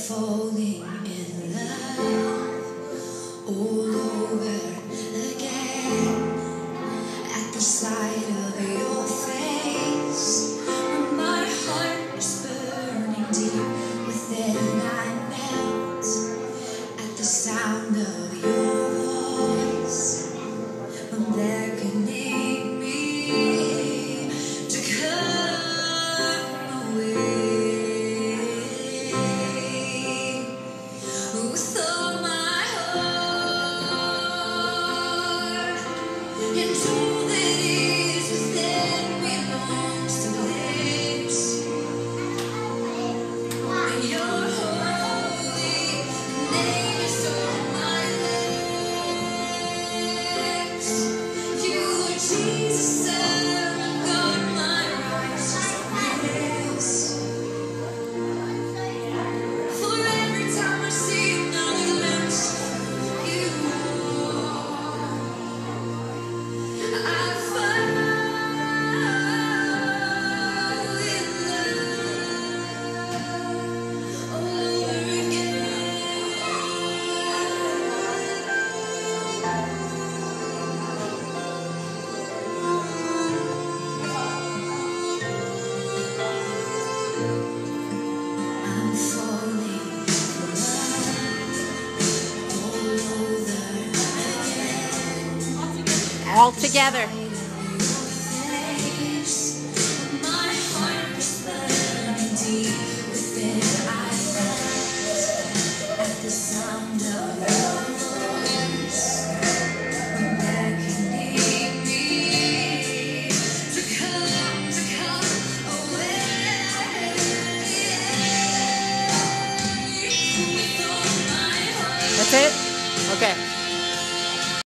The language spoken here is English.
falling in love all over again at the sight of your face. When my heart is burning deep within, I melt at the sound of your voice. I'm beckoning me to come away. With all my heart, and all that is within me longs to live. And your holy name is on my lips. You are Jesus, Son of God, my righteousness. For every time I see another glimpse of you, I fall in love over again. I'm falling in love all over again. All together. My heart is burning deep within. I melt at the sound of your voice. I'm beckoning me to come away. With all my heart. That's it? Okay.